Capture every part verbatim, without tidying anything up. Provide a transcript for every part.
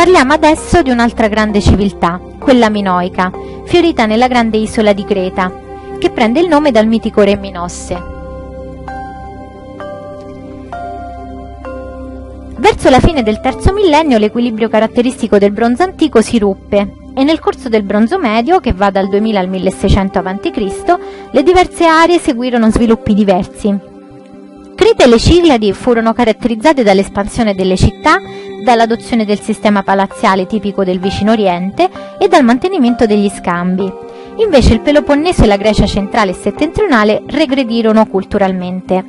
Parliamo adesso di un'altra grande civiltà, quella minoica, fiorita nella grande isola di Creta, che prende il nome dal mitico re Minosse. Verso la fine del terzo millennio l'equilibrio caratteristico del bronzo antico si ruppe e nel corso del bronzo medio, che va dal duemila al milleseicento avanti Cristo, le diverse aree seguirono sviluppi diversi. Creta e le Cicladi furono caratterizzate dall'espansione delle città, dall'adozione del sistema palaziale tipico del vicino Oriente e dal mantenimento degli scambi. Invece il Peloponneso e la Grecia centrale e settentrionale regredirono culturalmente.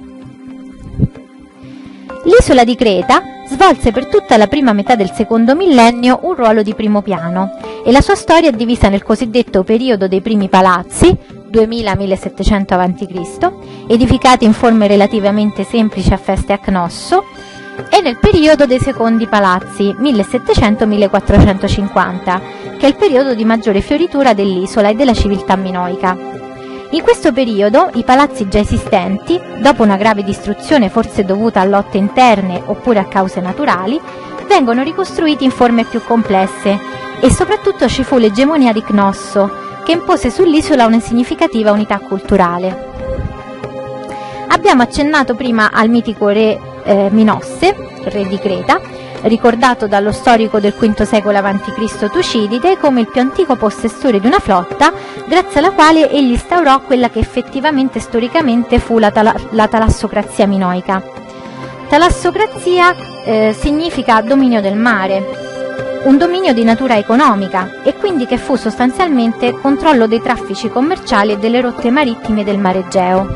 L'isola di Creta svolse per tutta la prima metà del secondo millennio un ruolo di primo piano e la sua storia è divisa nel cosiddetto periodo dei primi palazzi, duemila millesettecento avanti Cristo, edificati in forme relativamente semplici a Feste e a Cnosso, e nel periodo dei secondi palazzi, millesettecento millequattrocentocinquanta, che è il periodo di maggiore fioritura dell'isola e della civiltà minoica. In questo periodo i palazzi già esistenti, dopo una grave distruzione forse dovuta a lotte interne oppure a cause naturali, vengono ricostruiti in forme più complesse e soprattutto ci fu l'egemonia di Cnosso, che impose sull'isola una significativa unità culturale. Abbiamo accennato prima al mitico re eh, Minosse, re di Creta, ricordato dallo storico del quinto secolo avanti Cristo Tucidide come il più antico possessore di una flotta, grazie alla quale egli instaurò quella che effettivamente storicamente fu la, tala la talassocrazia minoica. Talassocrazia eh, significa dominio del mare, un dominio di natura economica e quindi che fu sostanzialmente controllo dei traffici commerciali e delle rotte marittime del Mar Egeo.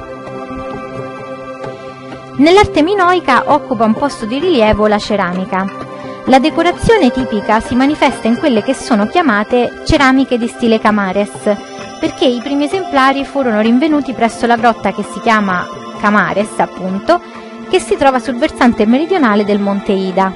Nell'arte minoica occupa un posto di rilievo la ceramica. La decorazione tipica si manifesta in quelle che sono chiamate ceramiche di stile Camares, perché i primi esemplari furono rinvenuti presso la grotta che si chiama Camares, appunto, che si trova sul versante meridionale del Monte Ida.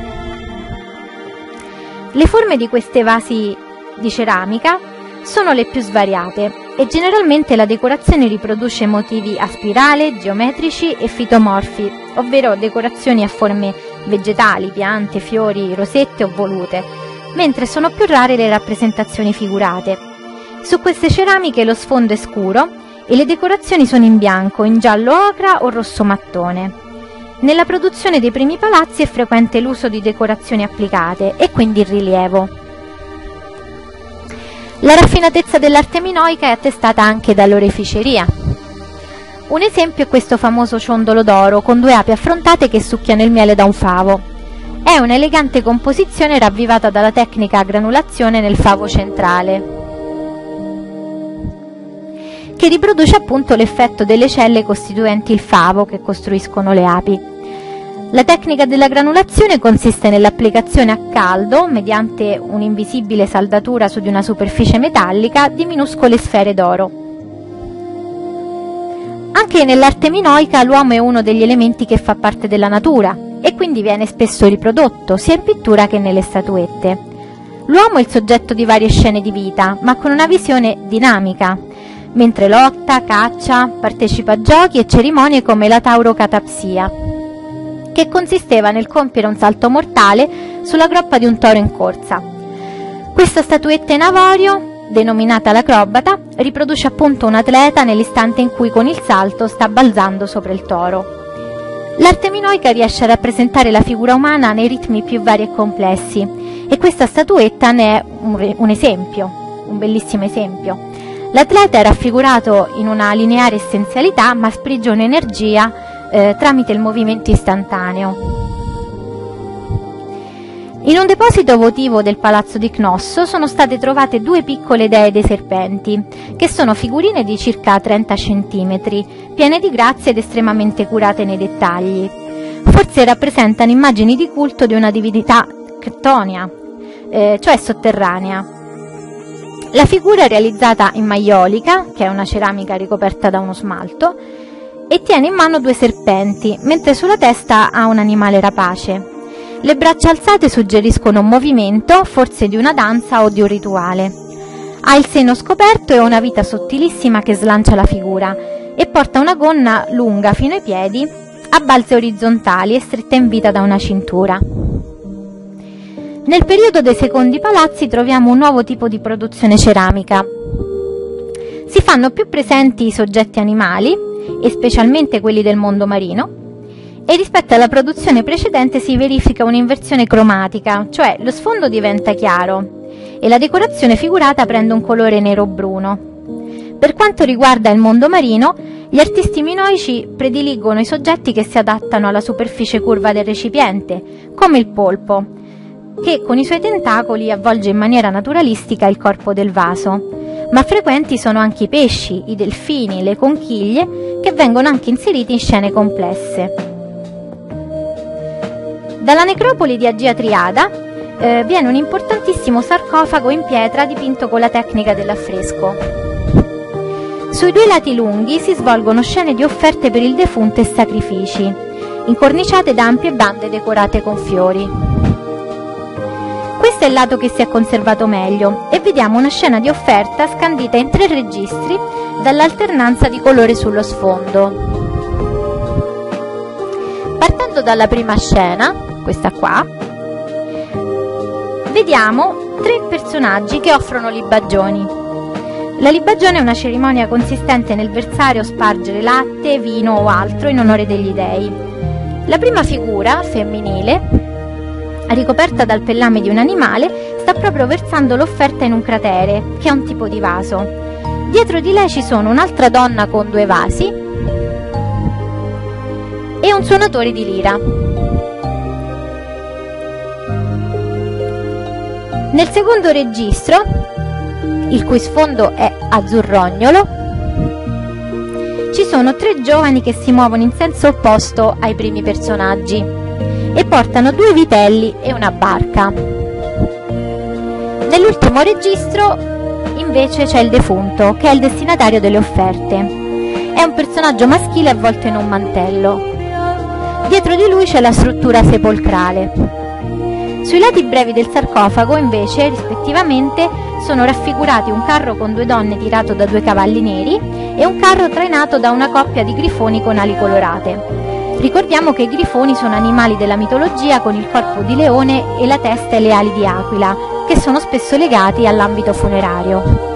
Le forme di queste vasi di ceramica sono le più svariate e generalmente la decorazione riproduce motivi a spirale, geometrici e fitomorfi, ovvero decorazioni a forme vegetali, piante, fiori, rosette o volute, mentre sono più rare le rappresentazioni figurate. Su queste ceramiche lo sfondo è scuro e le decorazioni sono in bianco, in giallo ocra o rosso mattone. Nella produzione dei primi palazzi è frequente l'uso di decorazioni applicate e quindi il rilievo. La raffinatezza dell'arte minoica è attestata anche dall'oreficeria. Un esempio è questo famoso ciondolo d'oro con due api affrontate che succhiano il miele da un favo. È un'elegante composizione ravvivata dalla tecnica a granulazione nel favo centrale, che riproduce appunto l'effetto delle celle costituenti il favo che costruiscono le api. La tecnica della granulazione consiste nell'applicazione a caldo, mediante un'invisibile saldatura su di una superficie metallica, di minuscole sfere d'oro. Anche nell'arte minoica l'uomo è uno degli elementi che fa parte della natura e quindi viene spesso riprodotto, sia in pittura che nelle statuette. L'uomo è il soggetto di varie scene di vita, ma con una visione dinamica, mentre lotta, caccia, partecipa a giochi e cerimonie come la taurocatapsia, che consisteva nel compiere un salto mortale sulla groppa di un toro in corsa. Questa statuetta in avorio, denominata l'acrobata, riproduce appunto un atleta nell'istante in cui con il salto sta balzando sopra il toro. L'arte minoica riesce a rappresentare la figura umana nei ritmi più vari e complessi, e questa statuetta ne è un, un esempio, un bellissimo esempio. L'atleta è raffigurato in una lineare essenzialità, ma sprigiona energia Eh, tramite il movimento istantaneo. In un deposito votivo del palazzo di Cnosso sono state trovate due piccole dee dei serpenti, che sono figurine di circa trenta centimetri, piene di grazia ed estremamente curate nei dettagli. Forse rappresentano immagini di culto di una divinità ctonia, eh, cioè sotterranea. La figura è realizzata in maiolica, che è una ceramica ricoperta da uno smalto, e tiene in mano due serpenti, mentre sulla testa ha un animale rapace. Le braccia alzate suggeriscono un movimento, forse di una danza o di un rituale. Ha il seno scoperto e una vita sottilissima che slancia la figura, e porta una gonna lunga fino ai piedi, a balze orizzontali e stretta in vita da una cintura. Nel periodo dei secondi palazzi troviamo un nuovo tipo di produzione ceramica. Si fanno più presenti i soggetti animali, e specialmente quelli del mondo marino, e rispetto alla produzione precedente si verifica un'inversione cromatica, cioè lo sfondo diventa chiaro e la decorazione figurata prende un colore nero-bruno. Per quanto riguarda il mondo marino, gli artisti minoici prediligono i soggetti che si adattano alla superficie curva del recipiente, come il polpo, che con i suoi tentacoli avvolge in maniera naturalistica il corpo del vaso, ma frequenti sono anche i pesci, i delfini, le conchiglie, che vengono anche inseriti in scene complesse. Dalla necropoli di Agia Triada eh, viene un importantissimo sarcofago in pietra dipinto con la tecnica dell'affresco. Sui due lati lunghi si svolgono scene di offerte per il defunto e sacrifici, incorniciate da ampie bande decorate con fiori. Questo è il lato che si è conservato meglio e vediamo una scena di offerta scandita in tre registri dall'alternanza di colore sullo sfondo. Partendo dalla prima scena, questa qua, vediamo tre personaggi che offrono libagioni. La libagione è una cerimonia consistente nel versare o spargere latte, vino o altro in onore degli dei. La prima figura, femminile, ricoperta dal pellame di un animale, sta proprio versando l'offerta in un cratere, che è un tipo di vaso. Dietro di lei ci sono un'altra donna con due vasi e un suonatore di lira. Nel secondo registro, il cui sfondo è azzurrognolo, ci sono tre giovani che si muovono in senso opposto ai primi personaggi e portano due vitelli e una barca. Nell'ultimo registro invece c'è il defunto, che è il destinatario delle offerte. È un personaggio maschile avvolto in un mantello. Dietro di lui c'è la struttura sepolcrale. Sui lati brevi del sarcofago invece, rispettivamente, sono raffigurati un carro con due donne tirato da due cavalli neri e un carro trainato da una coppia di grifoni con ali colorate. Ricordiamo che i grifoni sono animali della mitologia con il corpo di leone e la testa e le ali di aquila, che sono spesso legati all'ambito funerario.